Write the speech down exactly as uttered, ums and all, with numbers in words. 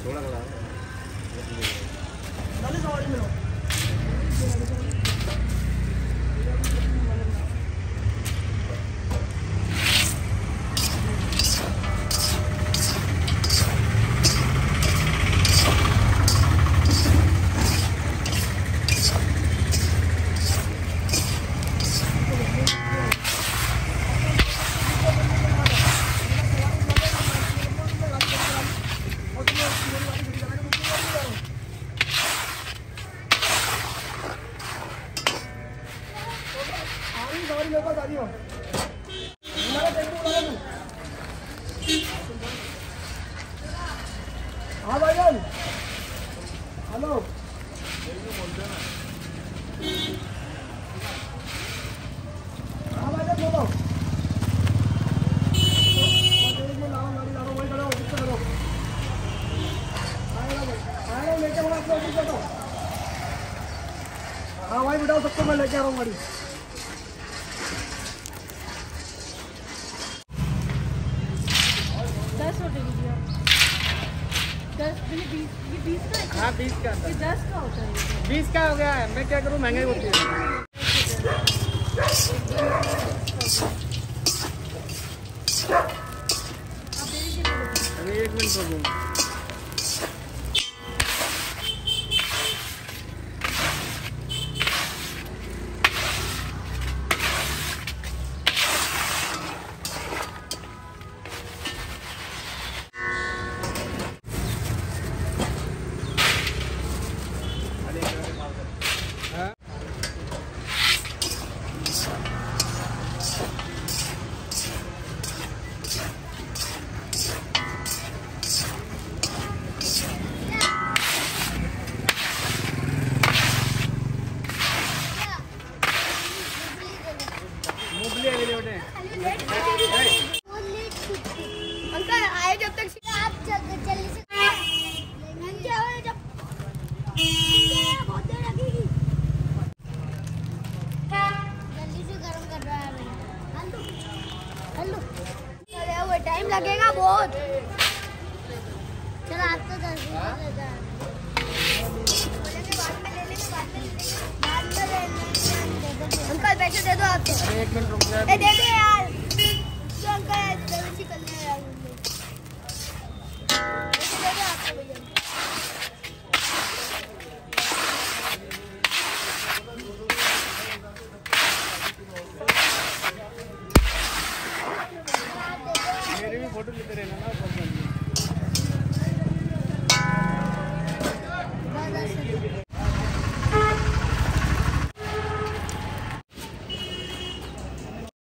थोड़ा खड़ा हाँ भाईजान, हेलो। हाँ भाईजान बोलो। हाँ भाई बिठाओ सबको, मैं लेके आ रहा हूँ गाड़ी। हाँ बीस का अंदर, दस का होता है, बीस का हो गया है। मैं क्या करूँ, महंगाई होती है। अभी एक मिनट हो गया। अंकल आए जब तक आप जल्दी से बहुत देर लगेगी। जल्दी से गर्म कर रहा है। हेलो अरे वो टाइम लगेगा बहुत। चलो आप तो जल्दी से अंकल पैसे दे दो आप तो। एक मिनट रुक जाओ। दे दे यार तो अंकल जल्दी कर ले यार। पैसे दे दो आपको भैया। मेरी भी फोटो लेते रहना ना।